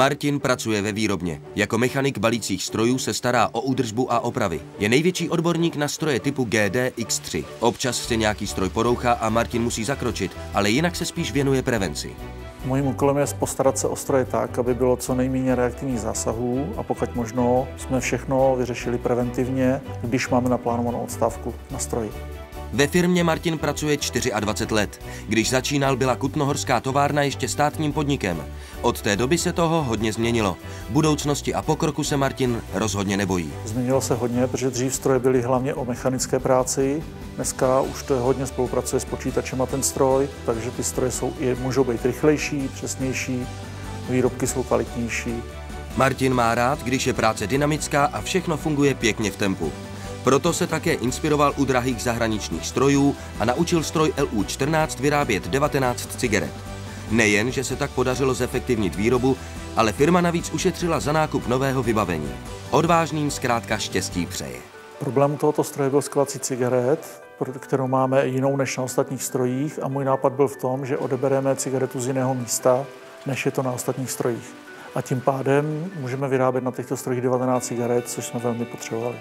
Martin pracuje ve výrobně. Jako mechanik balících strojů se stará o údržbu a opravy. Je největší odborník na stroje typu GD X3. Občas se nějaký stroj porouchá a Martin musí zakročit, ale jinak se spíš věnuje prevenci. Mojím úkolem je postarat se o stroje tak, aby bylo co nejméně reaktivních zásahů a pokud možno jsme všechno vyřešili preventivně, když máme naplánovanou odstávku na stroji. Ve firmě Martin pracuje 24 let. Když začínal, byla Kutnohorská továrna ještě státním podnikem. Od té doby se toho hodně změnilo. Budoucnosti a pokroku se Martin rozhodně nebojí. Změnilo se hodně, protože dřív stroje byly hlavně o mechanické práci. Dneska už to hodně spolupracuje s počítačem a ten stroj, takže ty stroje můžou být rychlejší, přesnější, výrobky jsou kvalitnější. Martin má rád, když je práce dynamická a všechno funguje pěkně v tempu. Proto se také inspiroval u drahých zahraničních strojů a naučil stroj LU14 vyrábět 19 cigaret. Nejen, že se tak podařilo zefektivnit výrobu, ale firma navíc ušetřila za nákup nového vybavení. Odvážným zkrátka štěstí přeje. Problém tohoto stroje byl skladování cigaret, kterou máme jinou než na ostatních strojích a můj nápad byl v tom, že odebereme cigaretu z jiného místa, než je to na ostatních strojích. A tím pádem můžeme vyrábět na těchto strojích 19 cigaret, což jsme velmi potřebovali.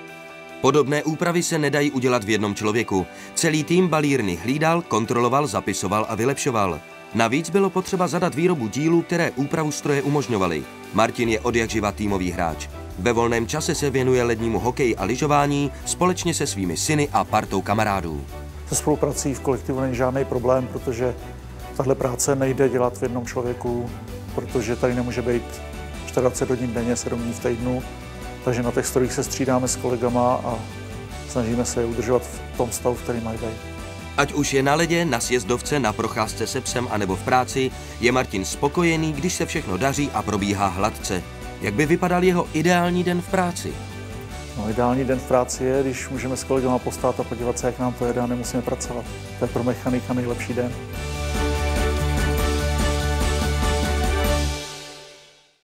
Podobné úpravy se nedají udělat v jednom člověku. Celý tým balírny hlídal, kontroloval, zapisoval a vylepšoval. Navíc bylo potřeba zadat výrobu dílů, které úpravu stroje umožňovaly. Martin je odjakživa týmový hráč. Ve volném čase se věnuje lednímu hokeji a lyžování společně se svými syny a partou kamarádů. Se spoluprací v kolektivu není žádný problém, protože tahle práce nejde dělat v jednom člověku, protože tady nemůže být 24 hodin denně, 7 dní v týdnu. Takže na těch strojích se střídáme s kolegama a snažíme se je udržovat v tom stavu, v který mají být. Ať už je na ledě, na sjezdovce, na procházce se psem anebo v práci, je Martin spokojený, když se všechno daří a probíhá hladce. Jak by vypadal jeho ideální den v práci? No, ideální den v práci je, když můžeme s kolegama postát a podívat se, jak nám to jede a nemusíme pracovat. To je pro mechanika nejlepší den.